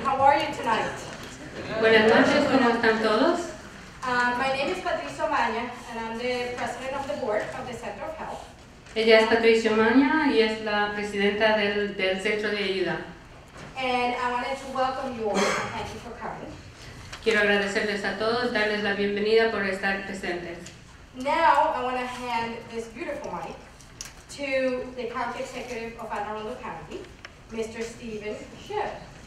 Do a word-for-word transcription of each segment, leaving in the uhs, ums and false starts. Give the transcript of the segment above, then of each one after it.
How are you tonight? Buenas noches, ¿cómo están todos? Um, my name is Patricio Maña, and I'm the president of the board of the Center of Health. Ella es Patricio Maña y es la presidenta del, del Centro de Ayuda. And I wanted to welcome you all and thank you for coming. Quiero agradecerles a todos, darles la bienvenida por estar presentes. Now I want to hand this beautiful mic to the county executive of Arundel County, Mister Stephen Schiff.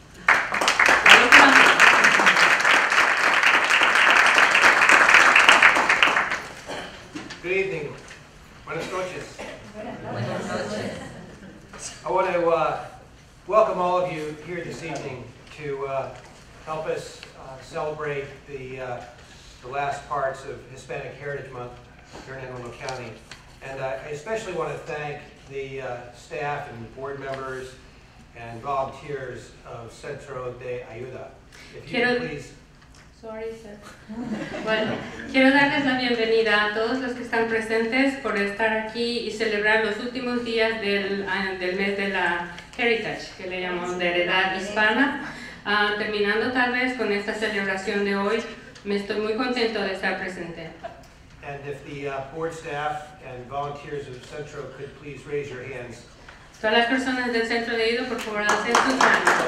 Good evening. Buenas noches. Buenas noches. I want to uh, welcome all of you here this evening to uh, help us uh, celebrate the, uh, the last parts of Hispanic Heritage Month here in Arundel County. And uh, I especially want to thank the uh, staff and board members and volunteers of Centro de Ayuda. If you could please. Sorry, sir. Bueno, quiero darles la bienvenida a todos los que están presentes por estar aquí y celebrar los últimos días del, del mes de la Heritage, que le llamamos de heredad hispana. Uh, terminando tal vez con esta celebración de hoy, me estoy muy contento de estar presente. And if the uh, board staff and volunteers of Centro could please raise your hands. Todas las personas del Centro de Ayuda, por favor, alcen sus manos.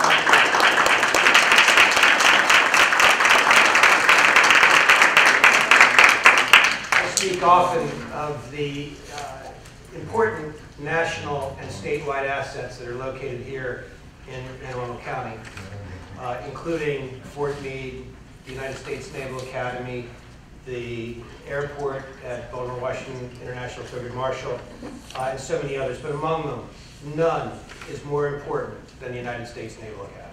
I speak often of the uh, important national and statewide assets that are located here in Arundel County, uh, including Fort Meade, the United States Naval Academy, the airport at Baltimore Washington International Thurgood Marshall, uh, and so many others. But among them, none is more important than the United States Naval Academy.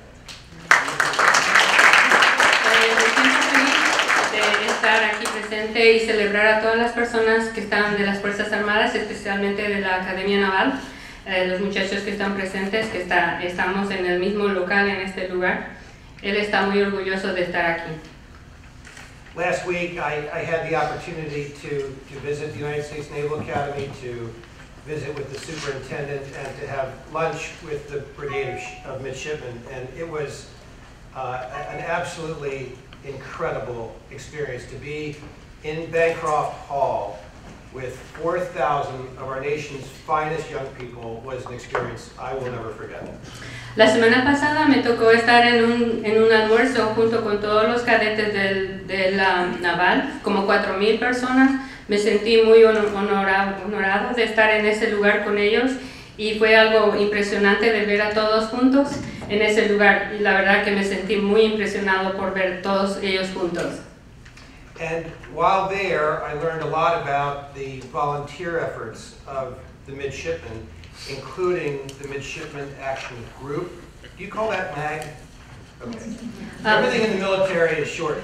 De estar aquí presente y celebrar a todas las personas que están de las Fuerzas Armadas, especialmente de la Academia Naval, eh, los muchachos que están presentes, que está, estamos en el mismo local en este lugar. Él está muy orgulloso de estar aquí. Last week, I, I had the opportunity to, to visit the United States Naval Academy, to visit with the superintendent, and to have lunch with the Brigade of, of Midshipmen, and it was uh, an absolutely incredible experience to be in Bancroft Hall with four thousand of our nation's finest young people. Was an experience I will never forget. La semana pasada me tocó estar en un, en un almuerzo junto con todos los cadetes del, de la Naval, como cuatro mil personas. Me sentí muy honorado, honorado de estar en ese lugar con ellos y fue algo impresionante de ver a todos juntos en ese lugar. Y la verdad que me sentí muy impresionado por ver todos ellos juntos. And while there, I learned a lot about the volunteer efforts of the midshipmen, including the Midshipman Action Group. Do you call that MAG? Okay. Everything in the military is short.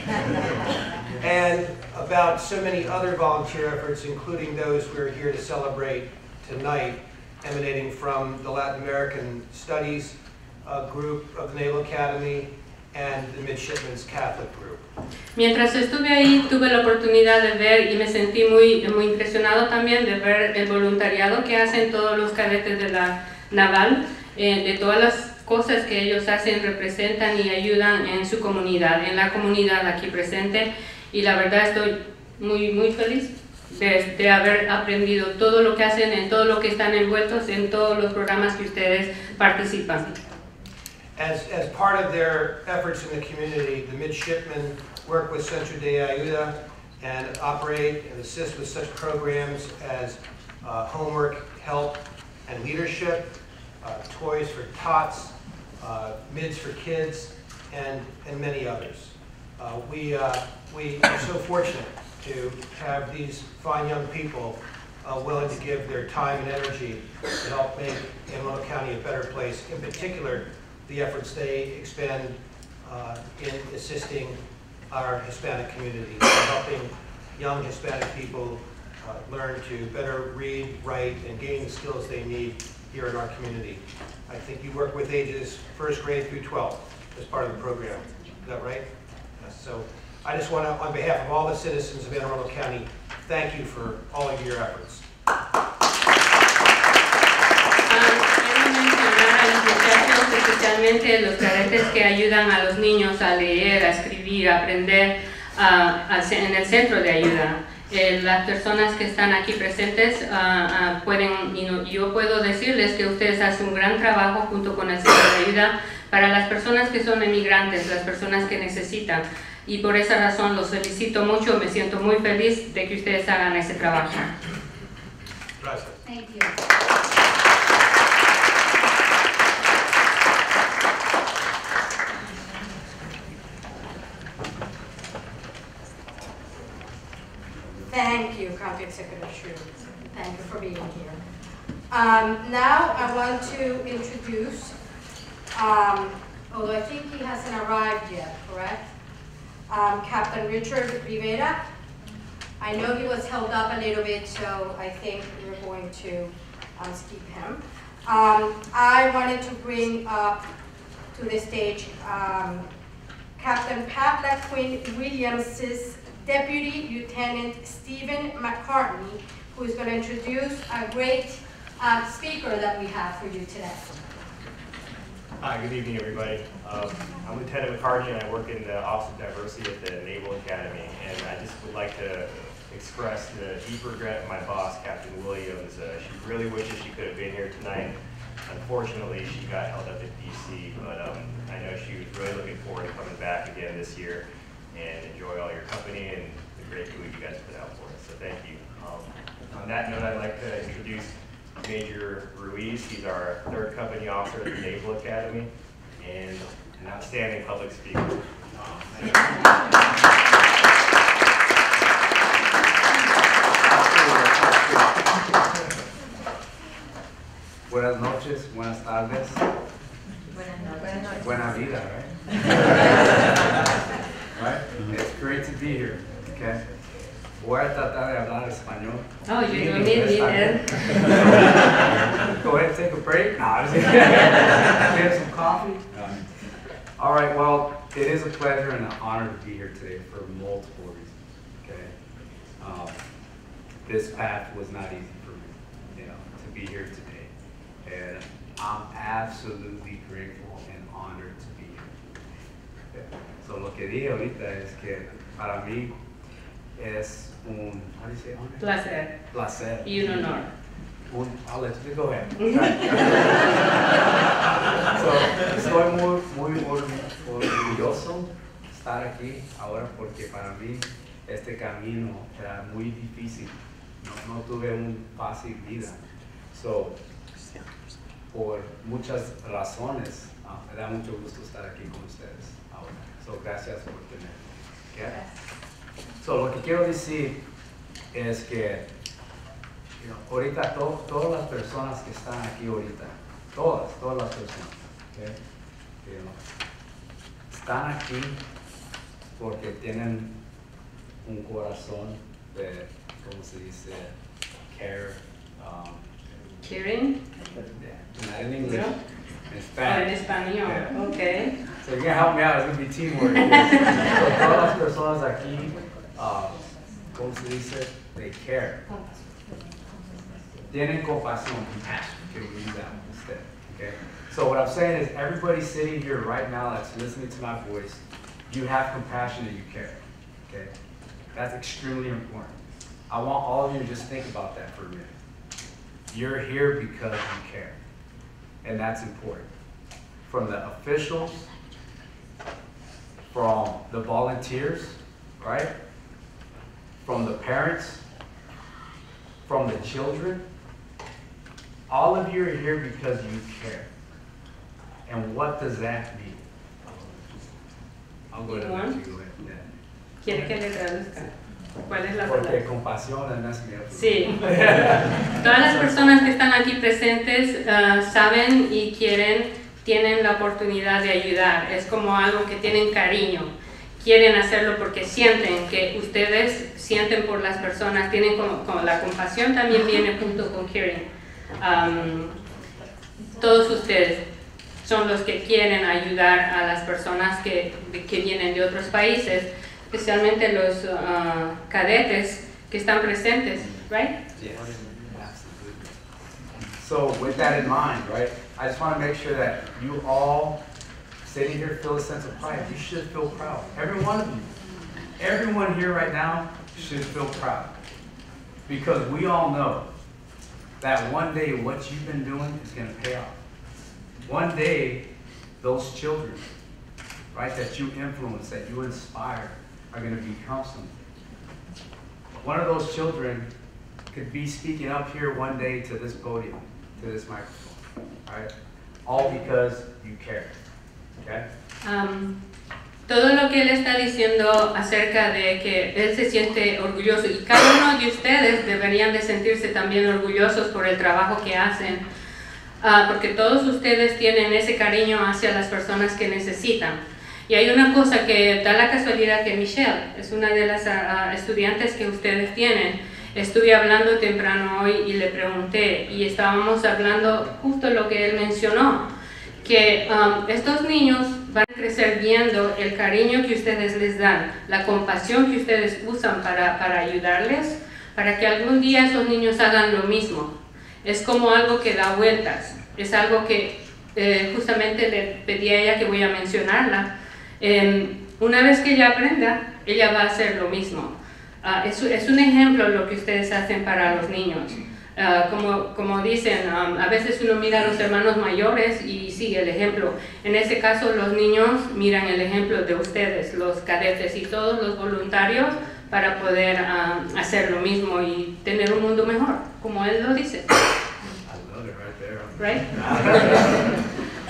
And about so many other volunteer efforts, including those we're here to celebrate tonight, emanating from the Latin American Studies uh, group of the Naval Academy and the Midshipmen's Catholic group. Mientras estuve ahí, tuve la oportunidad de ver y me sentí muy, muy impresionado también de ver el voluntariado que hacen todos los cadetes de la Naval, eh, de todas las cosas que ellos hacen, representan y ayudan en su comunidad, en la comunidad aquí presente. Y la verdad estoy muy, muy feliz de, de haber aprendido todo lo que hacen, en todo lo que están envueltos, en todos los programas que ustedes participan. As, as part of their efforts in the community, the midshipmen work with Centro de Ayuda and operate and assist with such programs as uh, homework, help, and leadership, uh, toys for tots, uh, mids for kids, and, and many others. Uh, we, uh, we are so fortunate to have these fine young people uh, willing to give their time and energy to help make Arundel County a better place, in particular the efforts they expend uh, in assisting our Hispanic community, helping young Hispanic people uh, learn to better read, write, and gain the skills they need here in our community. I think you work with ages first grade through twelfth as part of the program. Is that right? Yes. So I just want to, on behalf of all the citizens of Anne Arundel County, thank you for all of your efforts. Um, especialmente los cadetes que ayudan a los niños a leer, a escribir, a aprender uh, a, en el centro de ayuda. Eh, las personas que están aquí presentes uh, uh, pueden, y no, yo puedo decirles que ustedes hacen un gran trabajo junto con el centro de ayuda para las personas que son emigrantes, las personas que necesitan. Y por esa razón los felicito mucho, me siento muy feliz de que ustedes hagan ese trabajo. Gracias. Thank you. Thank you, County Executive Shu. Thank you for being here. Um, now I want to introduce, um, although I think he hasn't arrived yet, correct? Um, Captain Richard Rivera. I know he was held up a little bit, so I think we're going to um, skip him. Um, I wanted to bring up to the stage um, Captain Pamela Quinn Williams' Deputy Lieutenant Stephen McCartney, who is going to introduce a great uh, speaker that we have for you today. Hi, good evening, everybody. Um, I'm Lieutenant McCartney, and I work in the Office of Diversity at the Naval Academy. And I just would like to express the deep regret of my boss, Captain Williams. Uh, she really wishes she could have been here tonight. Unfortunately, she got held up in D C, but um, I know she was really looking forward to coming back again this year and enjoy all your company and the great food you guys put out for us. So thank you. Um, on that note, I'd like to introduce Major Ruiz. He's our third company officer at the Naval Academy and an outstanding public speaker. Buenas noches, buenas tardes. Buenas noches. Buena vida, right? Right? It's great to be here, okay? Voy a tratar de hablar español. Oh, you don't need me there. Go ahead and take a break. No, I'm just kidding. Get some coffee. Um, all right, well, it is a pleasure and an honor to be here today for multiple reasons, okay? Um, this path was not easy for me, you know, to be here today. And I'm absolutely grateful and honored to be here. Okay. So lo que dije ahorita es que para mí es un, how do you say honor? Placer. Placer. Y un honor. Un, I'll let you go ahead. So, estoy muy, muy orgulloso estar aquí ahora porque para mí este camino era muy difícil. No, no tuve un fácil vida. So, por muchas razones, uh, me da mucho gusto estar aquí con ustedes ahora. So, gracias por tenerme. Okay? So, lo que quiero decir es que you know, ahorita to, todas las personas que están aquí ahorita, todas, todas las personas, okay? You know, están aquí porque tienen un corazón de, ¿cómo se dice? Care. Um, Caring? Yeah, not in English, No? in Oh, Spanish. en español, Yeah. okay. So you're gonna help me out, it's gonna be teamwork. So todas las personas aquí, uh, ¿cómo se dice? They care. Tienen compasión, compassion, can we use that one instead, okay? So what I'm saying is everybody sitting here right now that's listening to my voice, you have compassion and you care, okay? That's extremely important. I want all of you to just think about that for a minute. You're here because you care, and that's important. From the officials, from the volunteers, right? From the parents, from the children, all of you are here because you care. And what does that mean? I'm going to let you go ahead. Yeah. ¿Quiere que le traduzca? ¿Cuál es la Porque palabra? compasión es más mío. Sí. Todas las personas que están aquí presentes uh, saben y quieren, tienen la oportunidad de ayudar. Es como algo que tienen cariño. Quieren hacerlo porque sienten que ustedes sienten por las personas, tienen como, como la compasión también viene junto con caring. Um, todos ustedes son los que quieren ayudar a las personas que, que vienen de otros países, especialmente los uh, cadetes que están presentes, right? Yes, absolutely. So with that in mind, right, I just want to make sure that you all sitting here feel a sense of pride. You should feel proud. Every one of you. Everyone here right now should feel proud. Because we all know that one day what you've been doing is going to pay off. One day, those children, right, that you influence, that you inspire, are going to become something. One of those children could be speaking up here one day to this podium, to this microphone, right? All because you care, okay? Um, todo lo que él está diciendo acerca de que él se siente orgulloso y cada uno de ustedes deberían de sentirse también orgullosos por el trabajo que hacen, uh, porque todos ustedes tienen ese cariño hacia las personas que necesitan. Y hay una cosa que da la casualidad que Michelle es una de las uh, estudiantes que ustedes tienen. Estuve hablando temprano hoy y le pregunté y estábamos hablando justo lo que él mencionó, que um, estos niños van a crecer viendo el cariño que ustedes les dan, la compasión que ustedes usan para, para ayudarles, para que algún día esos niños hagan lo mismo. Es como algo que da vueltas, es algo que eh, justamente le pedí a ella que voy a mencionarla. Eh, una vez que ella aprenda, ella va a hacer lo mismo. Uh, es, es un ejemplo lo que ustedes hacen para los niños. Uh, como, como dicen, um, a veces uno mira a los hermanos mayores y sigue el ejemplo. En ese caso, los niños miran el ejemplo de ustedes, los cadetes y todos los voluntarios, para poder um, hacer lo mismo y tener un mundo mejor, como él lo dice. I love it right there. Right?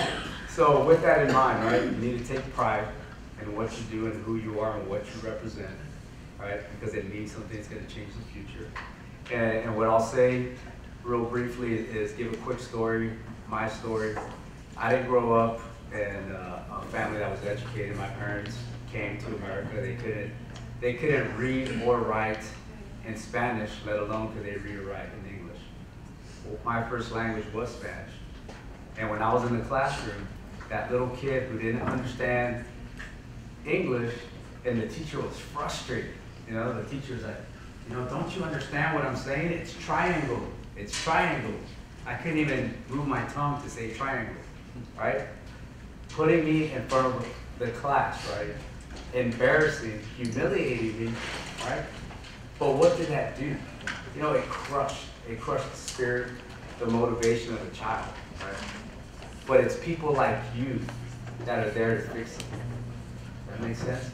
So with that in mind, right, you need to take pride in what you do and who you are and what you represent, right? Because it means something that's going to change the future. And, and what I'll say real briefly is give a quick story, my story. I didn't grow up in uh, a family that was educated. My parents came to America. They couldn't, they couldn't read or write in Spanish, let alone could they read or write in English. Well, my first language was Spanish. And when I was in the classroom, that little kid who didn't understand English, and the teacher was frustrated. You know, the teacher's like, you know, don't you understand what I'm saying? It's triangle, it's triangle. I couldn't even move my tongue to say triangle, right? Putting me in front of the class, right? Embarrassing, humiliating me, right? But what did that do? You know, it crushed, it crushed the spirit, the motivation of a child, right? But it's people like you that are there to fix it. That makes sense?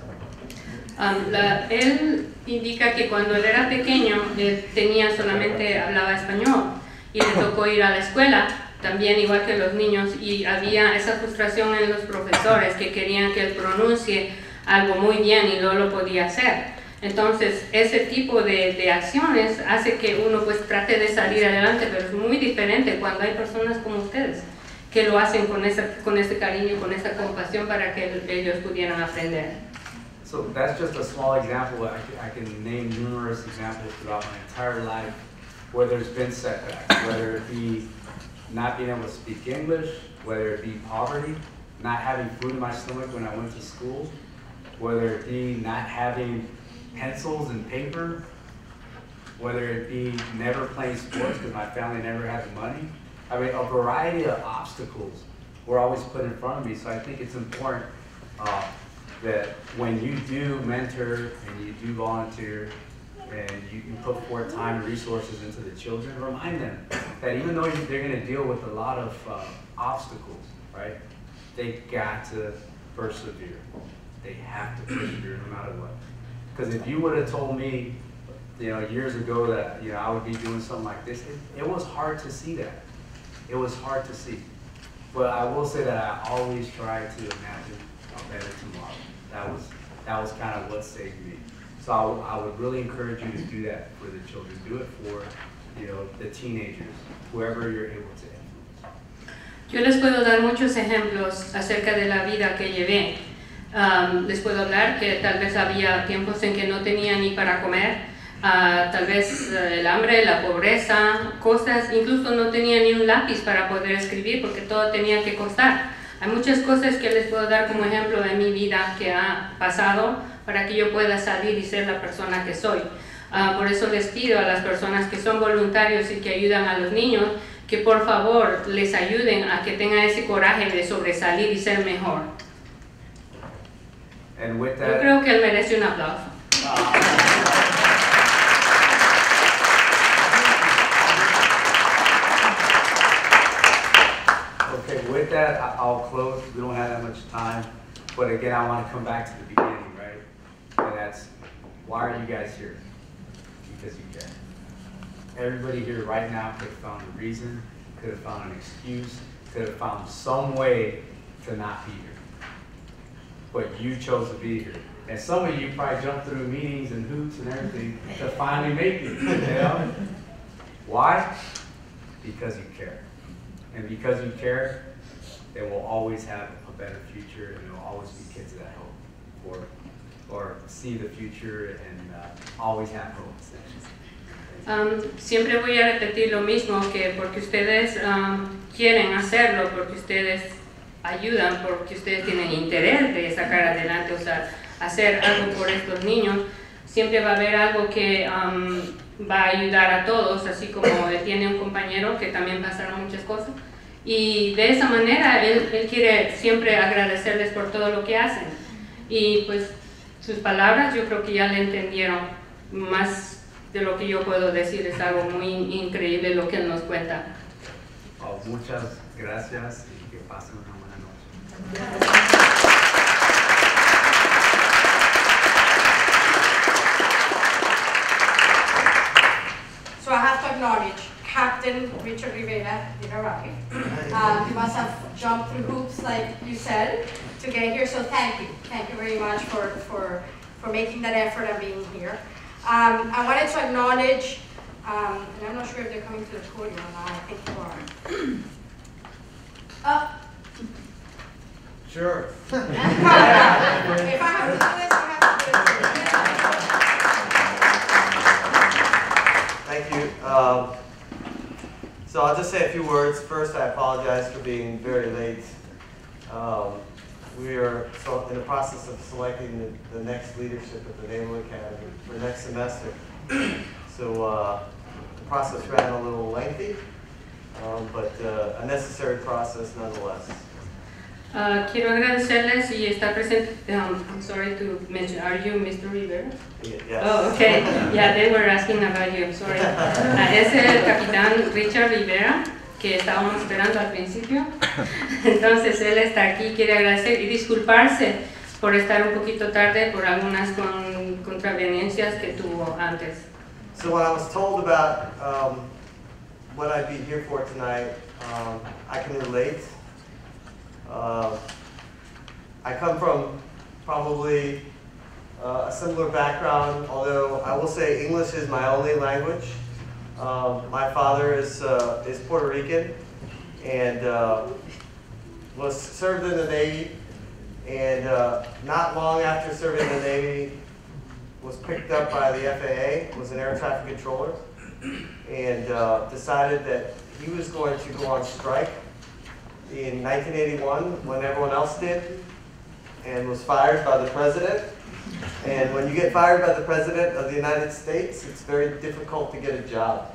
Um, la, él indica que cuando él era pequeño, él tenía solamente, hablaba español y le tocó ir a la escuela, también igual que los niños, y había esa frustración en los profesores que querían que él pronuncie algo muy bien y no lo podía hacer. Entonces, ese tipo de, de acciones hace que uno pues trate de salir adelante, pero es muy diferente cuando hay personas como ustedes que lo hacen con, esa, con ese cariño, con esa compasión para que ellos pudieran aprender. So that's just a small example. I can, I can name numerous examples throughout my entire life where there's been setbacks, whether it be not being able to speak English, whether it be poverty, not having food in my stomach when I went to school, whether it be not having pencils and paper, whether it be never playing sports because my family never had the money. I mean, a variety of obstacles were always put in front of me. So I think it's important uh, that when you do mentor and you do volunteer and you, you put forth time and resources into the children, remind them that even though they're going to deal with a lot of uh, obstacles, right, they got to persevere. They have to persevere no matter what. Because if you would have told me, you know, years ago that, you know, I would be doing something like this, it, it was hard to see that. It was hard to see. But I will say that I always try to imagine a better tomorrow. That was, that was kind of what saved me. So I, I would really encourage you to do that for the children. Do it for, you know, the teenagers, whoever you're able to influence. Yo les puedo dar muchos ejemplos acerca de la vida que llevé. Um, les puedo hablar que tal vez había tiempos en que no tenía ni para comer. Uh, tal vez uh, el hambre, la pobreza, cosas, incluso no tenía ni un lápiz para poder escribir porque todo tenía que costar. Hay muchas cosas que les puedo dar como ejemplo de mi vida que ha pasado para que yo pueda salir y ser la persona que soy. Uh, por eso les pido a las personas que son voluntarios y que ayudan a los niños que por favor les ayuden a que tengan ese coraje de sobresalir y ser mejor. And with Yo that, creo que él merece un aplauso. okay, with that, I- I'll close. We don't have that much time. But again, I want to come back to the beginning, right? And that's, why are you guys here? Because you care. Everybody here right now could have found a reason, could have found an excuse, could have found some way to not be here. But you chose to be here. And some of you probably jumped through meetings and hoops and everything to finally make it, you know? Why? Because you care. And because you care, they will always have a better future, and there will always be kids that hope, or, or see the future and uh, always have hope. Um, siempre voy a repetir lo mismo, que porque ustedes um, quieren hacerlo, porque ustedes ayudan, porque ustedes tienen interés de sacar adelante, o sea, hacer algo por estos niños, siempre va a haber algo que um, va a ayudar a todos, así como él tiene un compañero que también pasaron muchas cosas, y de esa manera él, él quiere siempre agradecerles por todo lo que hacen, y pues sus palabras yo creo que ya le entendieron más de lo que yo puedo decir. Es algo muy increíble lo que él nos cuenta. Oh, muchas gracias y que pasen una buena noche. So I have to acknowledge Captain Richard Rivera did arrive. Um, he must have jumped through hoops, like you said, to get here. So thank you, thank you very much for for for making that effort and being here. Um, I wanted to acknowledge, um, and I'm not sure if they're coming to the podium or not. I think you are. Uh, Sure. if I have to do this, I have to do this. Thank you. Um, so I'll just say a few words. First, I apologize for being very late. Um, we are so in the process of selecting the, the next leadership at the Naval Academy for next semester. So uh, the process ran a little lengthy, um, but uh, a necessary process nonetheless. Uh, quiero agradecerles y está presente. Um, I'm sorry to mention. Are you Mister Rivera? Yes. Oh, okay. Yeah, they were asking about you. I'm sorry. Uh, es el capitán Richard Rivera, que estábamos esperando al principio. Entonces él está aquí, quiere agradecer y disculparse por estar un poquito tarde por algunas con, contraveniencias que tuvo antes. So when I was told about um, what I'd be here for tonight, um, I can relate. Uh, I come from probably uh, a similar background, although I will say English is my only language. Um, my father is, uh, is Puerto Rican and uh, was served in the Navy, and uh, not long after serving in the Navy was picked up by the F A A, was an air traffic controller, and uh, decided that he was going to go on strike in nineteen eighty-one when everyone else did, and was fired by the president. And when you get fired by the president of the United States, it's very difficult to get a job.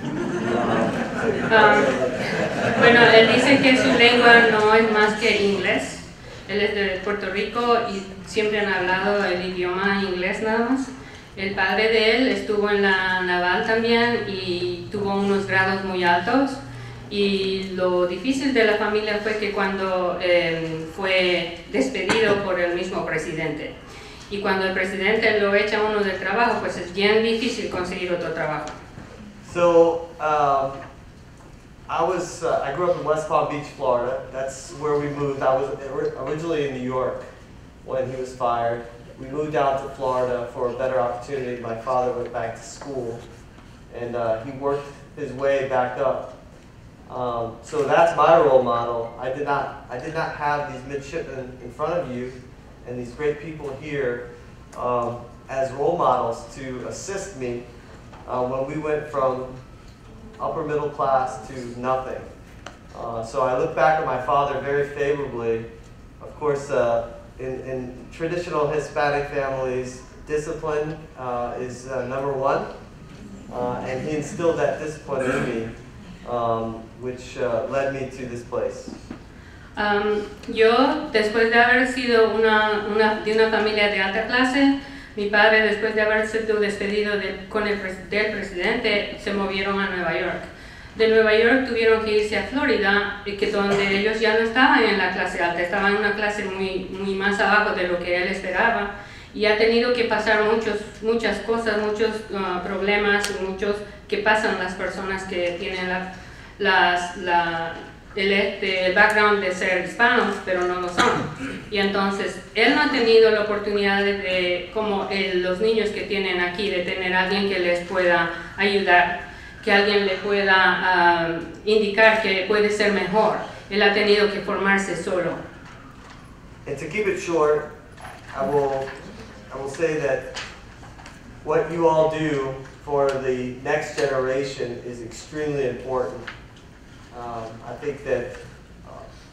Um, bueno, él dice que su lengua no es más que inglés. Él es de Puerto Rico y siempre han hablado el idioma inglés nada más. El padre de él estuvo en la naval también y tuvo unos grados muy altos. Y lo difícil de la familia fue que cuando eh, fue despedido por el mismo presidente. Y cuando el presidente lo echa a uno del trabajo, pues es bien difícil conseguir otro trabajo. So, um, I was, uh, I grew up in West Palm Beach, Florida. That's where we moved. I was originally in New York when he was fired. We moved out to Florida for a better opportunity. My father went back to school, and uh, he worked his way back up. Um, so that's my role model. I did not, I did not have these midshipmen in front of you and these great people here um, as role models to assist me uh, when we went from upper middle class to nothing. Uh, so I look back at my father very favorably. Of course, uh, in, in traditional Hispanic families, discipline uh, is uh, number one, uh, and he instilled that discipline in me. um, which uh, led me to this place. Um, yo, después de haber sido una, una, de una familia de alta clase, mi padre, después de haber sido despedido de, con el pres, del presidente, se movieron a Nueva York. De Nueva York tuvieron que irse a Florida, que donde ellos ya no estaban en la clase alta, estaban en una clase muy, muy más abajo de lo que él esperaba, y ha tenido que pasar muchos, muchas cosas, muchos uh, problemas, muchos que pasan las personas que tienen la, las, la, el, este, el background de ser hispanos, pero no lo son. Y entonces, él no ha tenido la oportunidad de, de como el, los niños que tienen aquí, de tener a alguien que les pueda ayudar, que alguien le pueda uh, indicar que puede ser mejor. Él ha tenido que formarse solo. And to keep it short, I will, I will say that what you all do for the next generation is extremely important. Um, I think that uh,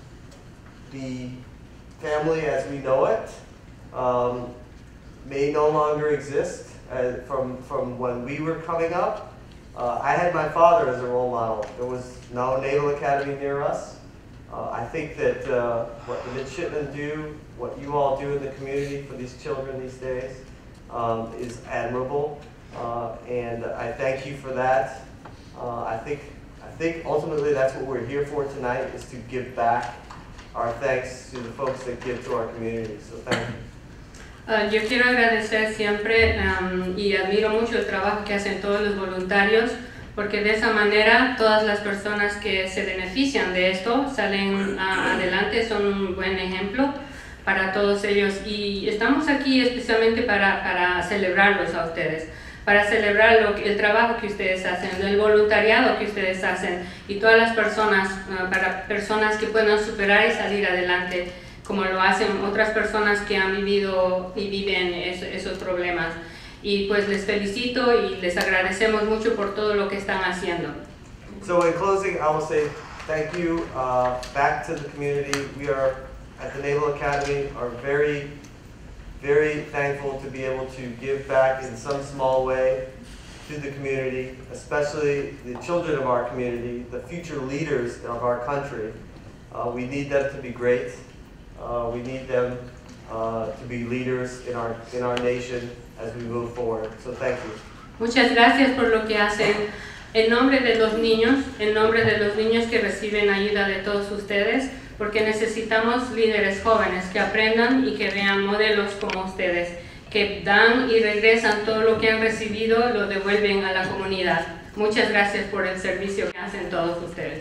the family as we know it um, may no longer exist uh, from, from when we were coming up. Uh, I had my father as a role model. There was no Naval Academy near us. Uh, I think that uh, what the midshipmen do, what you all do in the community for these children these days um, is admirable. Uh, and I thank you for that. Uh, I think, I think ultimately that's what we're here for tonight, is to give back our thanks to the folks that give to our community. So thank you. Uh, yo quiero agradecer siempre um, y admiro mucho el trabajo que hacen todos los voluntarios, porque de esa manera todas las personas que se benefician de esto salen uh, adelante, son un buen ejemplo para todos ellos, y estamos aquí especialmente para, para celebrarlos a ustedes, para celebrar lo que, el trabajo que ustedes hacen, el voluntariado que ustedes hacen, y todas las personas, uh, para personas que puedan superar y salir adelante, como lo hacen otras personas que han vivido y viven es, esos problemas. Y pues les felicito y les agradecemos mucho por todo lo que están haciendo. So in closing, I will say thank you uh, back to the community. We are at the Naval Academy are very, very thankful to be able to give back in some small way to the community, especially the children of our community, the future leaders of our country. Uh, we need them to be great. Uh, we need them uh, to be leaders in our, in our nation as we move forward. So thank you. Muchas gracias por lo que hacen en nombre de los niños, en nombre de los niños que reciben ayuda de todos ustedes, porque necesitamos líderes jóvenes que aprendan y que vean modelos como ustedes, que dan y regresan todo lo que han recibido, lo devuelven a la comunidad. Muchas gracias por el servicio que hacen todos ustedes.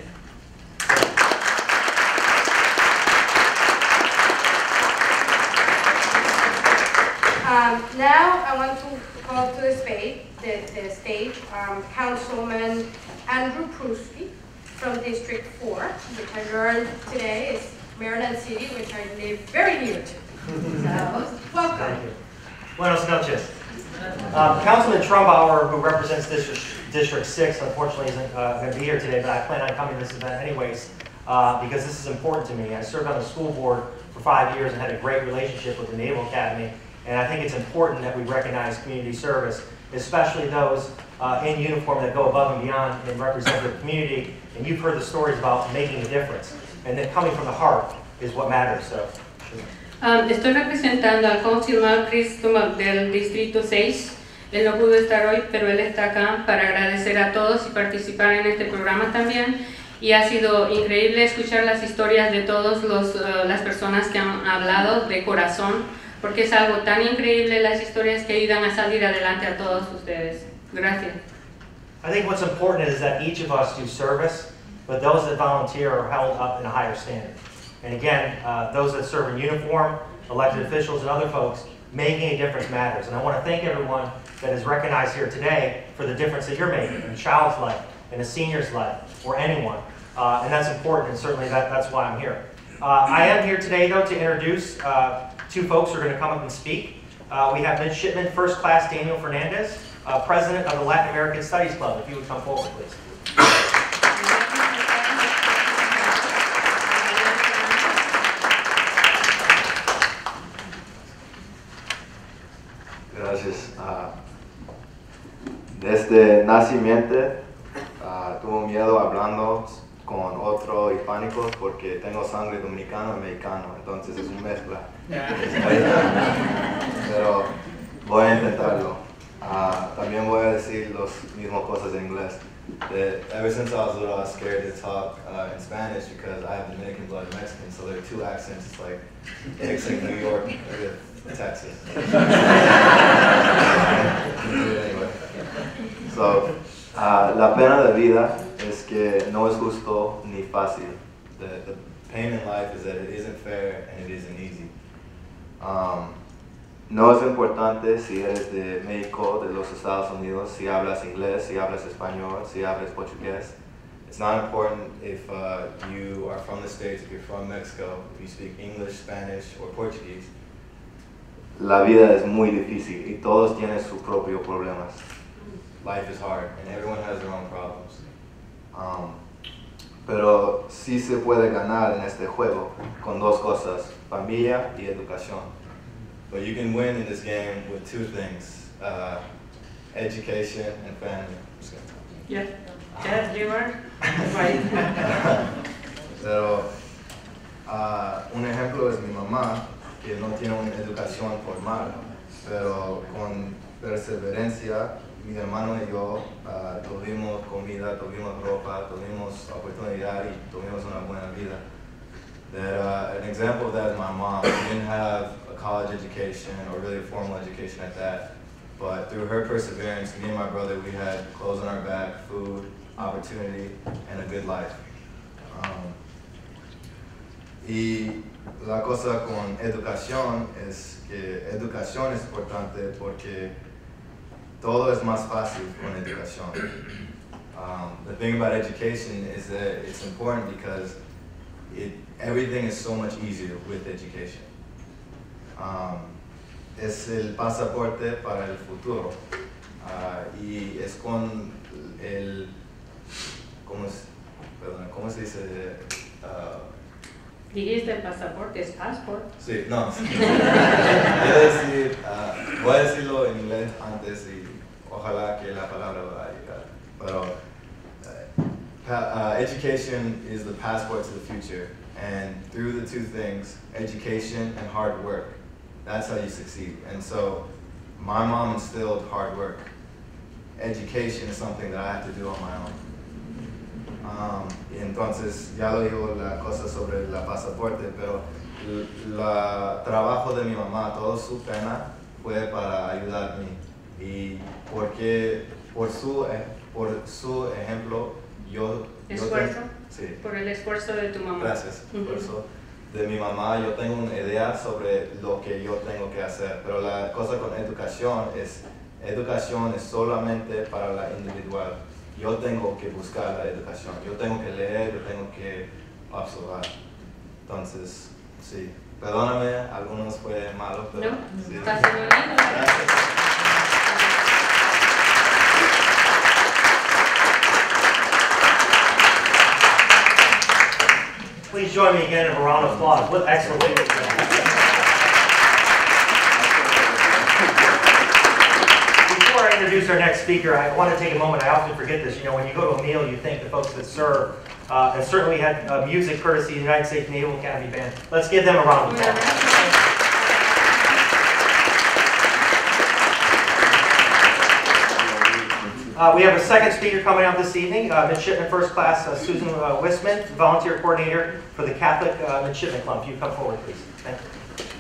Um, now I want to call to the, spade, the, the stage um, Councilman Andrew Prusky from District four, which I learned today is Maryland City, which I live very near to. So, welcome. Thank you. Buenos noches. Um, Councilman Trumbauer, who represents District, District six, unfortunately isn't uh, going to be here today, but I plan on coming to this event anyways uh, because this is important to me. I served on the school board for five years and had a great relationship with the Naval Academy. And I think it's important that we recognize community service, especially those uh, in uniform that go above and beyond and represent the community. And you've heard the stories about making a difference. And then coming from the heart is what matters. So. Um, estoy representando al Councilman Chris del Distrito seis. Él no pudo estar hoy, pero él está acá para agradecer a todos y participar en este programa también. Y ha sido increíble escuchar las historias de todas uh, las personas que han hablado de corazón, porque es algo tan increíble las historias que ayudan a salir adelante a todos ustedes. Gracias. I think what's important is that each of us do service, but those that volunteer are held up in a higher standard. And again, uh, those that serve in uniform, elected officials, and other folks, making a difference matters. And I want to thank everyone that is recognized here today for the difference that you're making in a child's life, in a senior's life, or anyone. Uh, and that's important, and certainly that, that's why I'm here. Uh, I am here today, though, to introduce uh, two folks who are going to come up and speak. Uh, we have Midshipman First Class Daniel Fernandez, uh, President of the Latin American Studies Club. If you would come forward, please. Gracias. Uh, desde nacimiento uh, tuve mi miedo hablando con otros hispánicos porque tengo sangre dominicano y mexicano, entonces es una mezcla. Pero voy a intentarlo. Uh, también voy a decir las mismas cosas en inglés. That ever since I was little, I was scared to talk uh, in Spanish because I have Dominican blood and Mexican, so there are two accents. It's like mixing New York with Texas. Anyway. So, uh, la pena de vida es que no es justo ni fácil. The, the pain in life is that it isn't fair and it isn't easy. Um, No es importante si eres de México, de los Estados Unidos, si hablas inglés, si hablas español, si hablas portugués. It's not important if uh, you are from the States, if you're from Mexico, if you speak English, Spanish, or Portuguese. La vida es muy difícil y todos tienen sus propios problemas. Life is hard and everyone has their own problems. Um, pero sí se puede ganar en este juego con dos cosas, familia y educación. But you can win in this game with two things, uh, education and family. Yeah, yeah, you are right. Pero uh, un ejemplo es mi mamá, que no tiene una educación formal, pero con perseverancia, mi hermano y yo uh, tuvimos comida, tuvimos ropa, tuvimos oportunidad y tuvimos una buena vida. That, uh, an example of that is my mom. She didn't have a college education or really a formal education at that, but through her perseverance, me and my brother, we had clothes on our back, food, opportunity, and a good life. Um, y la cosa con educación es que educación es importante porque todo es más fácil con educación. Um, the thing about education is that it's important because it, everything is so much easier with education. Um, es el pasaporte para el futuro uh, y es con el, ¿cómo, es, perdón, ¿cómo se dice? Uh, Dijiste el pasaporte, es passport. Sí, no. Voy a decir, uh, voy a decirlo en inglés antes y ojalá que la palabra va a llegar. Pero uh, uh, education is the passport to the future, and through the two things, education and hard work, that's how you succeed. And so, my mom instilled hard work. Education is something that I have to do on my own. Um, y entonces, ya lo digo la cosa sobre la pasaporte, pero el trabajo de mi mamá, toda su pena fue para ayudarme. Y porque, por su, por su ejemplo, yo... ¿Esfuerzo? Yo sí. Por el esfuerzo de tu mamá. Gracias. Uh-huh. Por eso, de mi mamá, yo tengo una idea sobre lo que yo tengo que hacer. Pero la cosa con educación es, educación es solamente para la individual. Yo tengo que buscar la educación, yo tengo que leer, yo tengo que observar. Entonces, sí, perdóname, algunos fue malo, pero no, sí. Está muy lindo. Gracias. Please join me again in a round of applause. What excellent leadership. Before I introduce our next speaker, I want to take a moment. I often forget this. You know, when you go to a meal, you think the folks that serve, uh, and certainly had uh, music courtesy of the United States Naval Academy Band. Let's give them a round of applause. Uh, we have a second speaker coming up this evening, uh, Midshipman First Class uh, Susan uh, Wisman, Volunteer Coordinator for the Catholic uh, Midshipman Club. If you come forward, please. Thank you.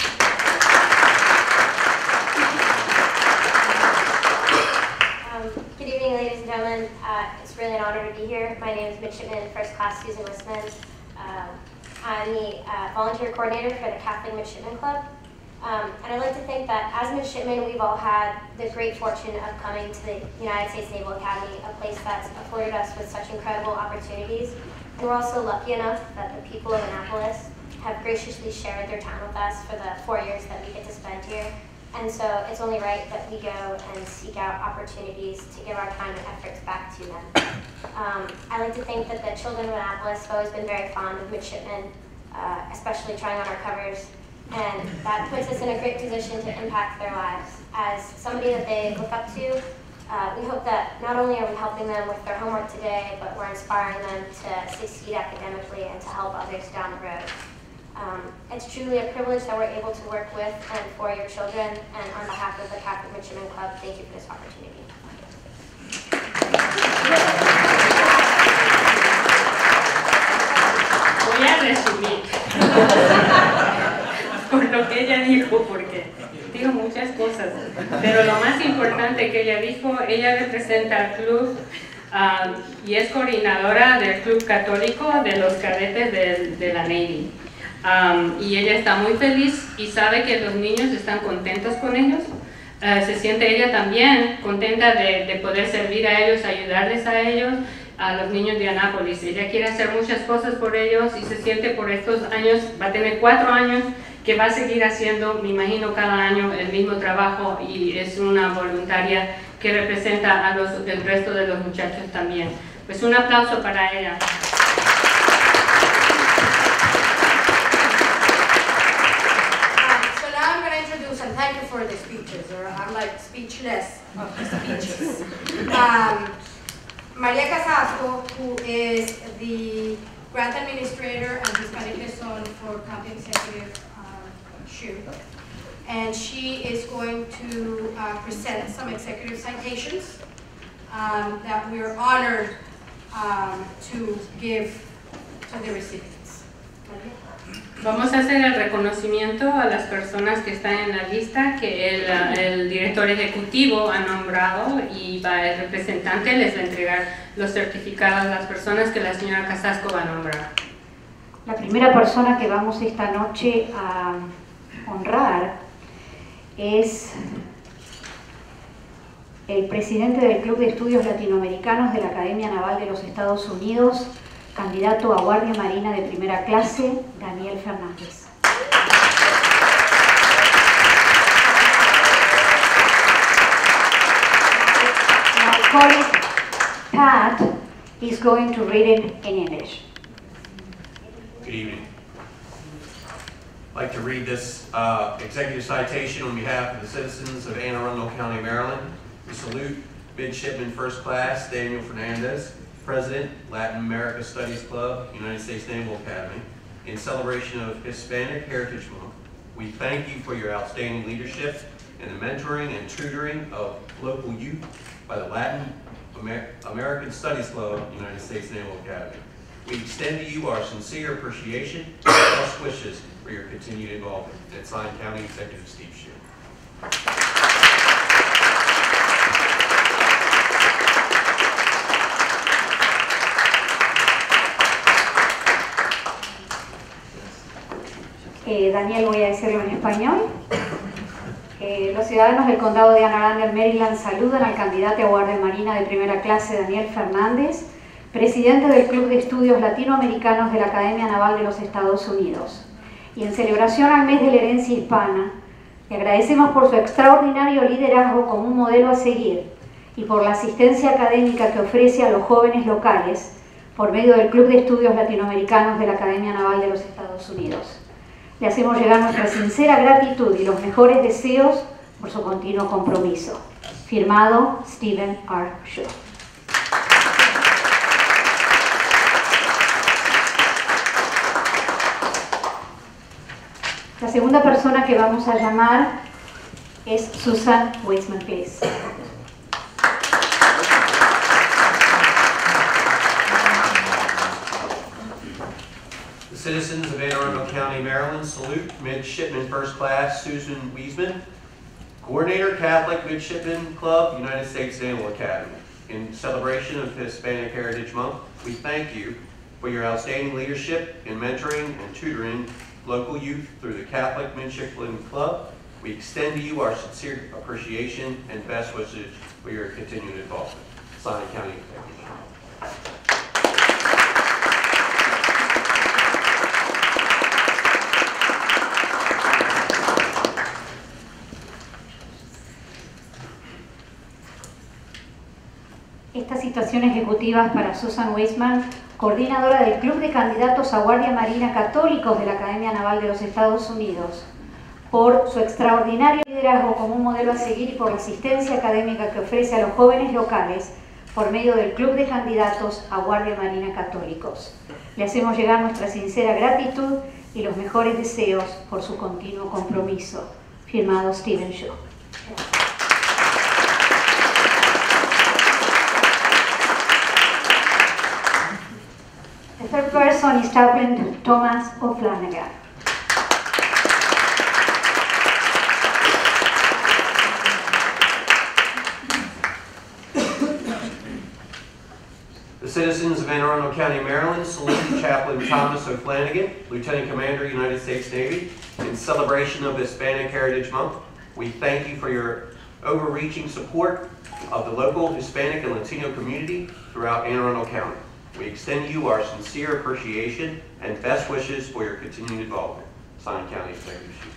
Good evening, ladies and gentlemen. Uh, it's really an honor to be here. My name is Midshipman First Class Susan Wisman. Uh, I'm the uh, volunteer coordinator for the Catholic Midshipman Club. Um, and I'd like to think that as midshipmen, we've all had the great fortune of coming to the United States Naval Academy, a place that's afforded us with such incredible opportunities. And we're also lucky enough that the people of Annapolis have graciously shared their time with us for the four years that we get to spend here. And so it's only right that we go and seek out opportunities to give our time and efforts back to them. Um, I like to think that the children of Annapolis have always been very fond of midshipmen, uh, especially trying on our covers. And that puts us in a great position to impact their lives. As somebody that they look up to, Uh, we hope that not only are we helping them with their homework today, but we're inspiring them to succeed academically and to help others down the road. Um, it's truly a privilege that we're able to work with and for your children, and on behalf of the Catholic Midshipman Club, thank you for this opportunity. Voy a resumir por lo que ella dijo, porque digo muchas cosas, pero lo más importante que ella dijo, ella representa al club um, y es coordinadora del club católico de los cadetes de, de la Navy. Um, y ella está muy feliz y sabe que los niños están contentos con ellos. Uh, se siente ella también contenta de, de poder servir a ellos, ayudarles a ellos, a los niños de Anápolis. Ella quiere hacer muchas cosas por ellos y se siente por estos años, va a tener cuatro años, que va a seguir haciendo, me imagino, cada año el mismo trabajo, y es una voluntaria que representa a los, el resto de los muchachos también. Pues un aplauso para ella. So now I'm going to introduce, and thank you for the speeches, or I'm like speechless of the speeches. Um, Maria Casasco, who is the grant administrator and Hispanic liaison for County Executive um, Shoe. And she is going to uh, present some executive citations um, that we're honored um, to give to the recipients. Maria? Vamos a hacer el reconocimiento a las personas que están en la lista que el, el director ejecutivo ha nombrado, y va, el representante les va a entregar los certificados a las personas que la señora Casasco va a nombrar. La primera persona que vamos esta noche a honrar es el presidente del Club de Estudios Latinoamericanos de la Academia Naval de los Estados Unidos, candidato a Guardia Marina de primera clase, Daniel Fernández. My colleague Pat is going to read it in English. Good evening. I'd like to read this uh, executive citation on behalf of the citizens of Anne Arundel County, Maryland. We salute Midshipman First Class Daniel Fernandez, President, Latin America Studies Club, United States Naval Academy, in celebration of Hispanic Heritage Month. We thank you for your outstanding leadership in the mentoring and tutoring of local youth by the Latin Amer American Studies Club, United States Naval Academy. We extend to you our sincere appreciation and best wishes for your continued involvement. And signed, County Executive Steve Shue. Eh, Daniel, voy a decirlo en español. Eh, los ciudadanos del condado de Anne Arundel, Maryland, saludan al candidato a Guardia Marina de primera clase, Daniel Fernández, presidente del Club de Estudios Latinoamericanos de la Academia Naval de los Estados Unidos. Y en celebración al mes de la herencia hispana, le agradecemos por su extraordinario liderazgo como un modelo a seguir y por la asistencia académica que ofrece a los jóvenes locales por medio del Club de Estudios Latinoamericanos de la Academia Naval de los Estados Unidos. Le hacemos llegar nuestra sincera gratitud y los mejores deseos por su continuo compromiso. Firmado, Stephen R. Shue. La segunda persona que vamos a llamar es Susan Weisman, please. The citizens of Anne Arundel County, Maryland, salute Midshipman First Class Susan Wiesman, Coordinator, Catholic Midshipman Club, United States Naval Academy. In celebration of Hispanic Heritage Month, we thank you for your outstanding leadership in mentoring and tutoring local youth through the Catholic Midshipman Club. We extend to you our sincere appreciation and best wishes for your continued involvement. Signed, County Executive. Esta situación ejecutiva es para Susan Weisman, coordinadora del Club de Candidatos a Guardia Marina Católicos de la Academia Naval de los Estados Unidos, por su extraordinario liderazgo como un modelo a seguir y por la asistencia académica que ofrece a los jóvenes locales por medio del Club de Candidatos a Guardia Marina Católicos. Le hacemos llegar nuestra sincera gratitud y los mejores deseos por su continuo compromiso. Firmado Steven Shaw. The third person is Chaplain Thomas O'Flanagan. The citizens of Anne Arundel County, Maryland, salute Chaplain Thomas O'Flanagan, Lieutenant Commander, United States Navy. In celebration of Hispanic Heritage Month, we thank you for your overreaching support of the local Hispanic and Latino community throughout Anne Arundel County. We extend you our sincere appreciation and best wishes for your continued involvement. Signed, County Executive Chief.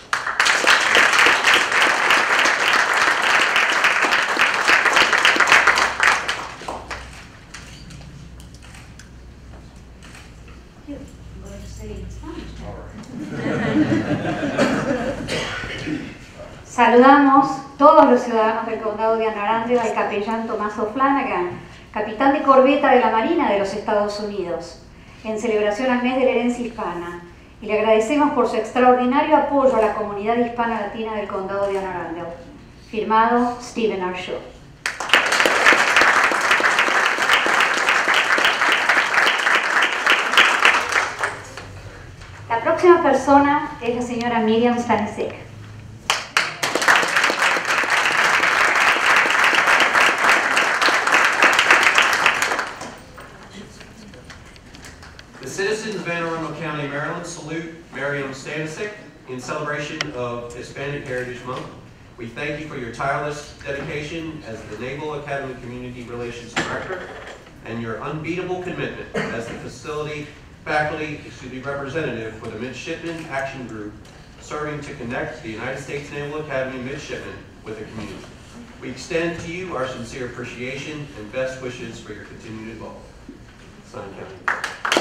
Saludamos todos los ciudadanos del condado de Anne Arundel al capellán Tomás O'Flanagan, capitán de corbeta de la Marina de los Estados Unidos, en celebración al mes de la herencia hispana, y le agradecemos por su extraordinario apoyo a la comunidad hispana-latina del condado de Anne Arundel. Firmado Stephen R. Shaw. La próxima persona es la señora Miriam Stanisek. The citizens of Anne Arundel County, Maryland, salute Miriam Stanisek in celebration of Hispanic Heritage Month. We thank you for your tireless dedication as the Naval Academy Community Relations Director and your unbeatable commitment as the facility faculty, excuse me, representative for the Midshipman Action Group, serving to connect the United States Naval Academy midshipmen with the community. We extend to you our sincere appreciation and best wishes for your continued involvement. Signed, County.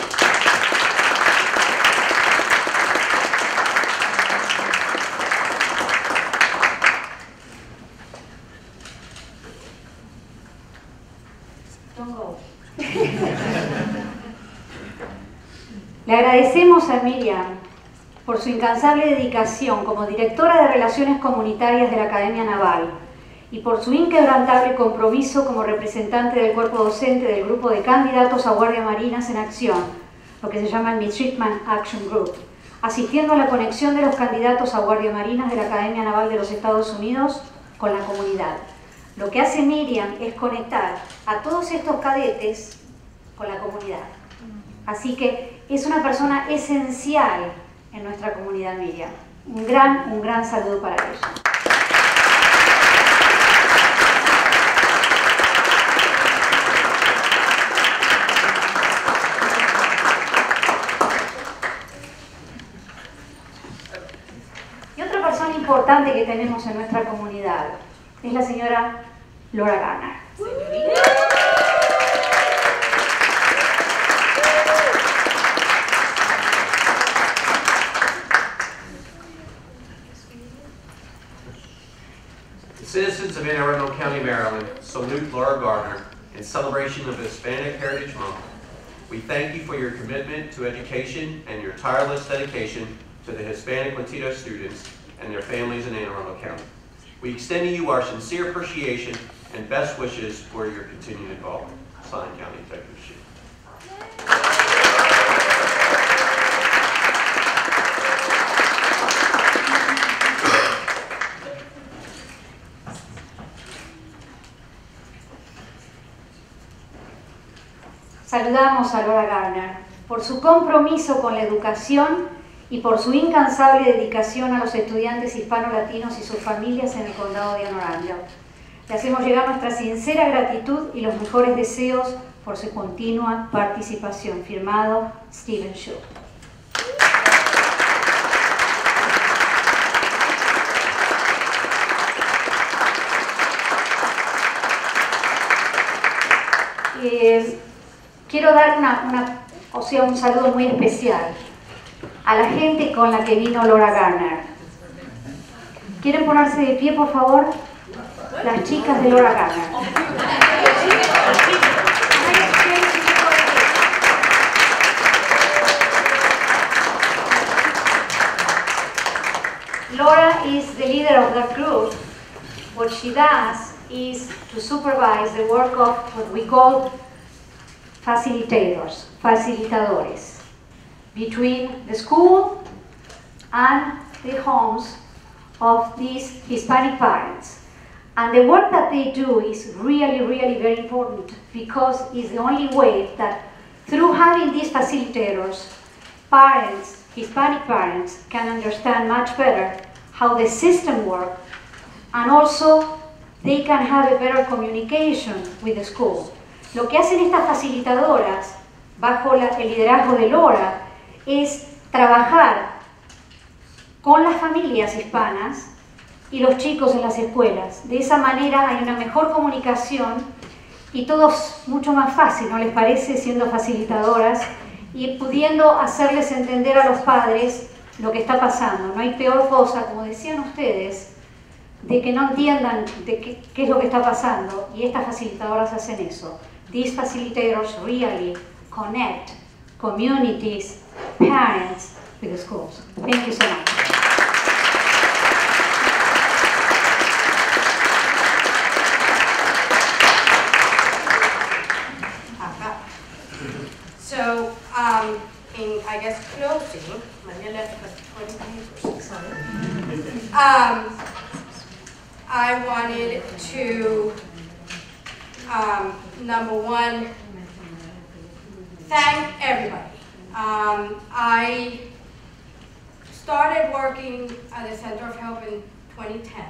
Le agradecemos a Miriam por su incansable dedicación como directora de Relaciones Comunitarias de la Academia Naval y por su inquebrantable compromiso como representante del cuerpo docente del grupo de candidatos a Guardia Marinas en Acción, lo que se llama el Midshipman Action Group, asistiendo a la conexión de los candidatos a Guardia Marinas de la Academia Naval de los Estados Unidos con la comunidad. Lo que hace Miriam es conectar a todos estos cadetes con la comunidad. Así que es una persona esencial en nuestra comunidad, Miriam. Un gran, un gran saludo para ella. Y otra persona importante que tenemos en nuestra comunidad es la señora Laura Garner. Citizens of Anne Arundel County, Maryland, salute Laura Gardner in celebration of Hispanic Heritage Month. We thank you for your commitment to education and your tireless dedication to the Hispanic Latino students and their families in Anne Arundel County. We extend to you our sincere appreciation and best wishes for your continued involvement. Signed, County Executive Chief. Saludamos a Laura Garner por su compromiso con la educación y por su incansable dedicación a los estudiantes hispano-latinos y sus familias en el condado de Anne Arundel. Le hacemos llegar nuestra sincera gratitud y los mejores deseos por su continua participación. Firmado Stephen Shaw. Eh, quiero dar una, una, o sea, un saludo muy especial a la gente con la que vino Laura Garner. ¿Quieren ponerse de pie, por favor? Las chicas de Laura Garner. Laura is the leader of that group. What she does is to supervise the work of what we call facilitators, facilitadores, between the school and the homes of these Hispanic parents. And the work that they do is really, really very important because it's the only way that through having these facilitators, parents, Hispanic parents, can understand much better how the system works, and also they can have a better communication with the school. Lo que hacen estas facilitadoras, bajo la, el liderazgo de Laura, es trabajar con las familias hispanas y los chicos en las escuelas. De esa manera hay una mejor comunicación y todo es mucho más fácil, ¿no les parece? Siendo facilitadoras y pudiendo hacerles entender a los padres lo que está pasando. No hay peor cosa, como decían ustedes, de que no entiendan de qué, qué es lo que está pasando, y estas facilitadoras hacen eso. These facilitators really connect communities, parents with the schools. Thank you so much. So, um, in, I guess, closing, maybe I left twenty papers, sorry. Um, I wanted to, um, number one, thank everybody. Um, I started working at the Center of Help in twenty ten,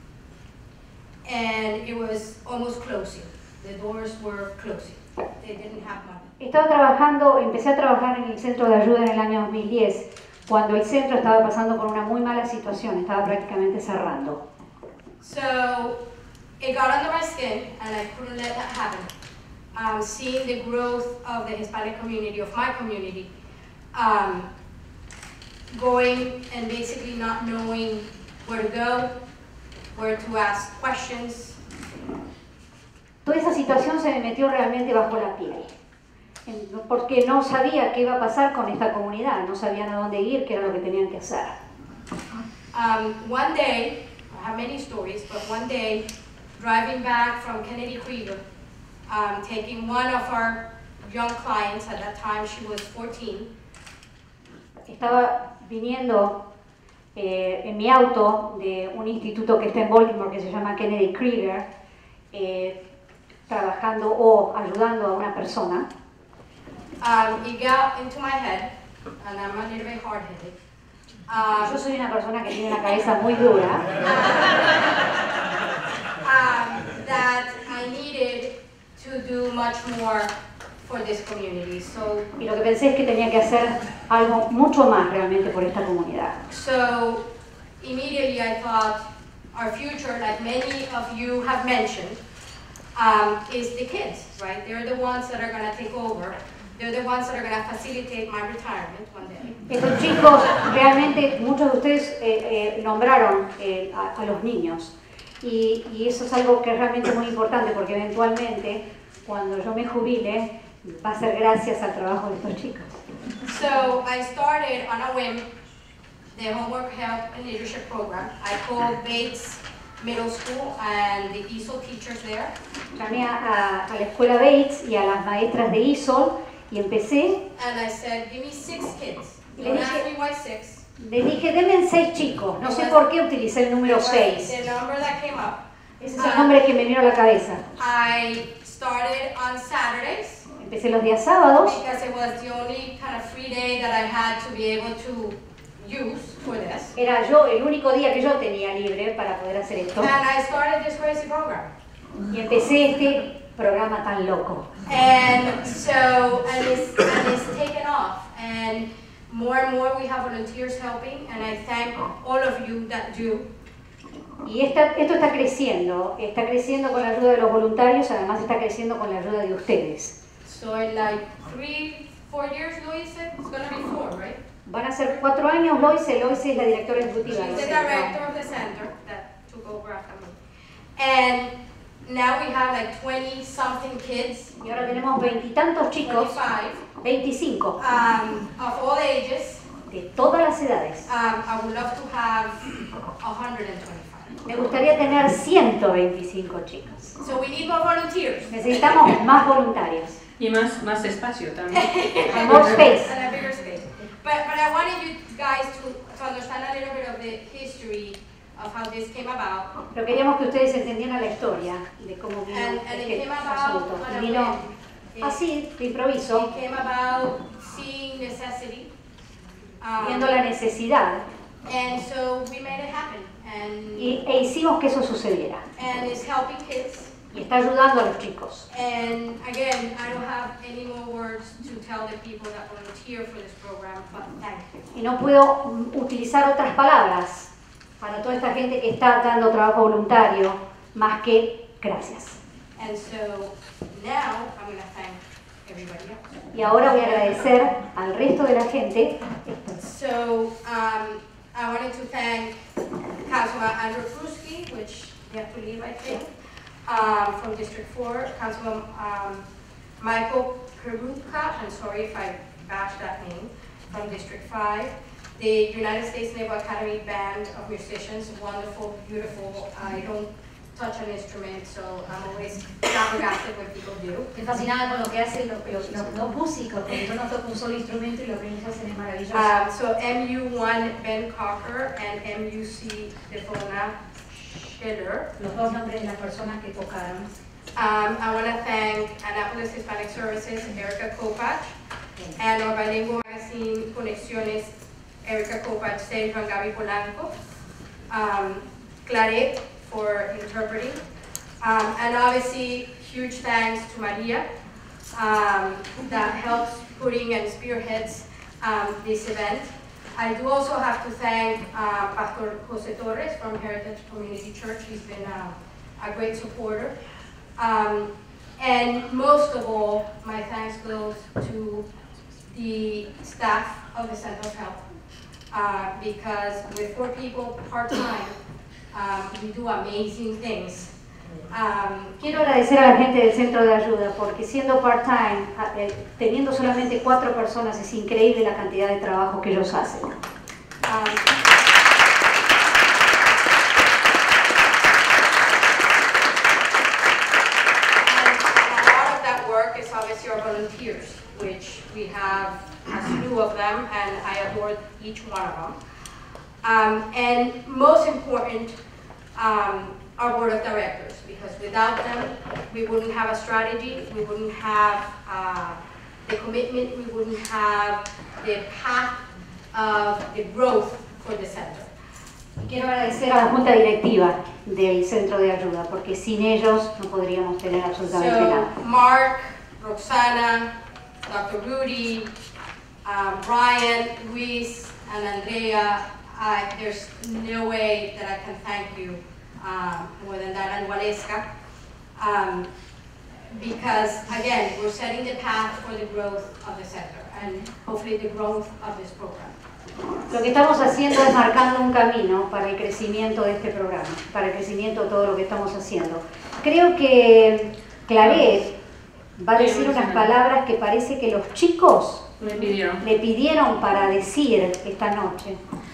and it was almost closing. The doors were closing. They didn't have money. Estaba trabajando, empecé a trabajar en el centro de ayuda en el año dos mil diez, cuando el centro estaba pasando por una muy mala situación, estaba prácticamente cerrando. So it got under my skin, and I couldn't let that happen. Um, seeing the growth of the Hispanic community, of my community, um, going and basically not knowing where to go, where to ask questions. Toda esa situación se me metió realmente bajo la piel, porque no sabía qué iba a pasar con esta comunidad, no sabían a dónde ir, qué era lo que tenían que hacer. Um, one day, I have many stories, but one day, driving back from Kennedy Krieger, um, taking one of our young clients, at that time she was fourteen. Estaba viniendo eh, en mi auto de un instituto que está en Baltimore que se llama Kennedy Krieger, eh, trabajando o ayudando a una persona. Um, it got into my head, and I'm a little bit hard-headed. Um, Yo soy una persona que tiene una cabeza muy dura. um, that I needed to do much more for this community. So, y lo que pensé es que tenía que hacer algo mucho más realmente por esta comunidad. So immediately I thought our future, like many of you have mentioned, um, is the kids, right? They're the ones that are going to take over. They're the ones that are going to facilitate my retirement one day. Estos chicos, realmente muchos de ustedes eh, eh, nombraron eh, a, a los niños. Y, y eso es algo que es realmente muy importante porque eventualmente, cuando yo me jubile, va a ser gracias al trabajo de estos chicos. So I started on a whim the Homework Help and Leadership Program. I called Bates Middle School and the E S O L teachers there. Llamé a, a la escuela Bates y a las maestras de E S O L y empecé. And I said, give me six kids. Le Don't dije, ask me why six. Les dije, denme seis chicos. No sé por qué utilicé el número seis. The number that came up. Ese es el nombre que me vino a la cabeza. I started on Saturdays. Empecé los días sábados. Because it was the only kind of free day that I had to be able to use for this. Era yo el único día que yo tenía libre para poder hacer esto. And I started this crazy program. Y empecé este programa tan loco. And so, and it's, and it's taken off. And more and more we have volunteers helping, and I thank all of you that do. Y esta, esto está creciendo, está creciendo con la ayuda de los voluntarios, además está creciendo con la ayuda de ustedes. So in like three, four years, Loise? It's gonna be four, right? Van a ser cuatro años. Loise, Loise es la directora ejecutiva She's del the centro. director of the center that took over after me. And now we have like twenty something kids, Y ahora tenemos veintitantos chicos, twenty-five, veinticinco, um, of all ages. de todas las edades. Um, I would love to have one hundred twenty-five. Me gustaría tener ciento veinticinco chicos. So we need more volunteers. Necesitamos más voluntarios. Y más, más espacio también. And more space. And a bigger space. But, but I wanted you guys to, to understand a little bit of the history of how this came about. Pero queríamos que ustedes entendieran la historia de cómo vino And, and it este came about asunto. on Y a vino whim. así, de It, improviso, it came about seeing necessity. Um, viendo la necesidad, and so we made it happen. And, y, e hicimos que eso sucediera. and it's helping kids. Y está ayudando a los chicos. And again, I don't have any more words to tell the people that volunteer for this program, but thank you. Y no puedo mm, utilizar otras palabras para toda esta gente que está dando trabajo voluntario, más que gracias. And so now I'm going to thank everybody else. Y ahora voy a agradecer al resto de la gente. So um, I wanted to thank Councilman Andrew Pruski, which you have to leave, I think, um, from District four, Councilman um, Michael Peruka, I'm sorry if I bashed that name, from District five, the United States Naval Academy Band of Musicians, wonderful, beautiful. I don't touch an instrument, so I'm always flabbergasted when people do. Estoy fascinada con lo que hacen los, los, los dos músicos, porque yo no toco un solo instrumento y lo que ellos hacen es maravilloso. Um, so M U one, Ben Cocker, and M U C, Defona Schiller. Los dos nombres de las personas que tocaron. Um, I want to thank Annapolis Hispanic Services, Erica Kopach, and our bilingual magazine, Conexiones, Erica Kopach, Sergio and Gaby Polanco, um, Claret for interpreting, um, and obviously huge thanks to Maria um, that helps putting and spearheads um, this event. I do also have to thank uh, Pastor Jose Torres from Heritage Community Church. He's been uh, a great supporter. Um, and most of all, my thanks goes to the staff of the Center of Health, uh, because with four people part-time, um, we do amazing things. Um, Quiero agradecer a la gente del Centro de Ayuda, porque siendo part-time, eh, teniendo solamente cuatro personas, es increíble la cantidad de trabajo que ellos hacen. um, is obviously our volunteers, which we have a slew of them, and I adore each one of them. Um, and most important, um, our board of directors, because without them, we wouldn't have a strategy, we wouldn't have uh, the commitment, we wouldn't have the path of the growth for the center. Quiero agradecer a la Junta Directiva del Centro de Ayuda, porque sin ellos no podríamos tener absolutamente nada. So, Mark, Roxana, Doctor Rudy, um, Brian, Luis, and Andrea, I, there's no way that I can thank you um, more than that, and Waleska, um, because again, we're setting the path for the growth of the center, and hopefully the growth of this program. Lo que estamos haciendo es marcando un camino para el crecimiento de este programa, para el crecimiento de todo lo que estamos haciendo. Creo que Claret va a decir unas palabras que parece que los chicos Me pidieron. le pidieron para decir esta noche.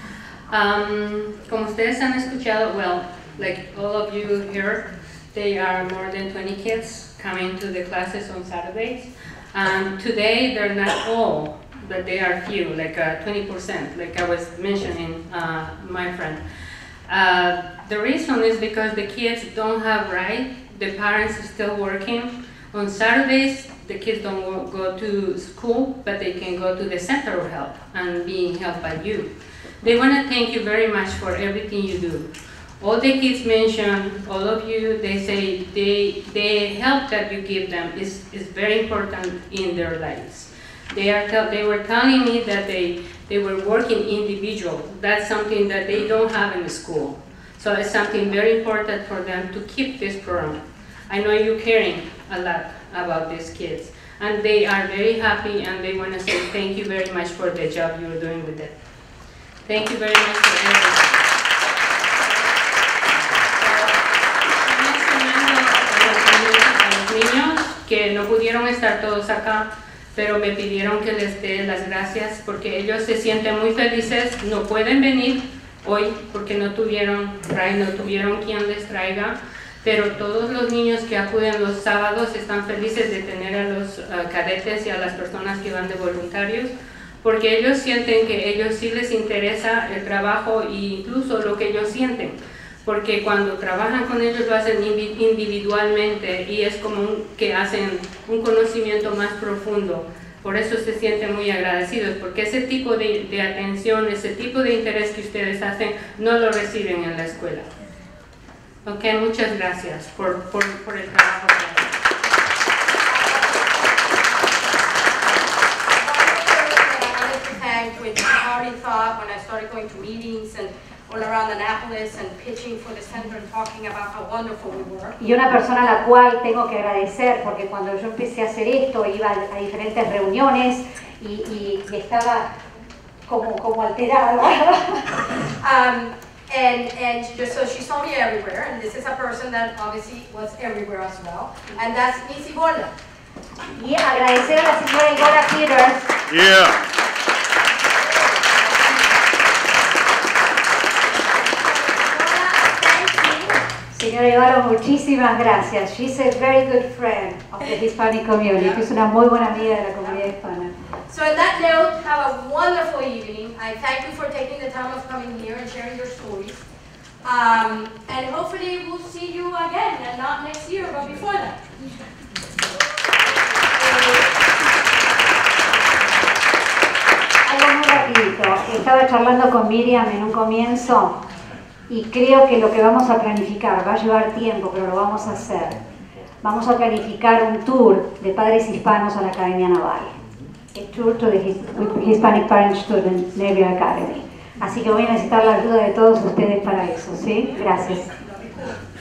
Um, como ustedes han escuchado, well, like all of you here, there are more than twenty kids coming to the classes on Saturdays. And today they're not all, but they are few, like uh, twenty percent, like I was mentioning, uh, my friend. Uh, the reason is because the kids don't have right, the parents are still working. On Saturdays, the kids don't go to school, but they can go to the Center of Help and being helped by you. They want to thank you very much for everything you do. All the kids mention, all of you, they say they, the help that you give them is, is very important in their lives. They, are they were telling me that they, they were working individual. That's something that they don't have in the school. So it's something very important for them to keep this program. I know you're caring a lot about these kids. and they are very happy, and they want to say thank you very much for the job you're doing with them. Thank you very much for everything. A los niños que no pudieron estar todos acá, pero me pidieron que les dé las gracias porque ellos se sienten muy felices, no pueden venir hoy porque no tuvieron ride, no tuvieron quien les traiga, pero todos los niños que acuden los sábados están felices de tener a los uh, cadetes y a las personas que van de voluntarios, porque ellos sienten que a ellos sí les interesa el trabajo e incluso lo que ellos sienten, porque cuando trabajan con ellos lo hacen individualmente y es como un, que hacen un conocimiento más profundo. Por eso se sienten muy agradecidos, porque ese tipo de, de atención, ese tipo de interés que ustedes hacen, no lo reciben en la escuela. Ok, muchas gracias por, por, por el trabajo. Which I already thought when I started going to meetings and all around Annapolis and pitching for the center and talking about how wonderful we were. Y una persona a la cual tengo que agradecer, porque cuando yo empecé a hacer esto, iba a, a diferentes reuniones y, y, y estaba como, como alterada. um, and, and just, so she saw me everywhere, and this is a person that obviously was everywhere as well, and that's Miss Iborla. Y agradecer a la señora Iborla Peters. Yeah. Señora Ibarra, muchísimas gracias. She's a very good friend of the Hispanic community. Es una muy buena amiga de la comunidad hispana. So on that note, have a wonderful evening. I thank you for taking the time of coming here and sharing your stories. Um, and hopefully we'll see you again, and not next year, but before that. Algo muy rapidito. Estaba charlando con Miriam en un comienzo. Y creo que lo que vamos a planificar va a llevar tiempo, pero lo vamos a hacer. Vamos a planificar un tour de padres hispanos a la Academia Naval. A tour to the Hispanic Parent Student Naval Academy. Así que voy a necesitar la ayuda de todos ustedes para eso, ¿sí? Gracias.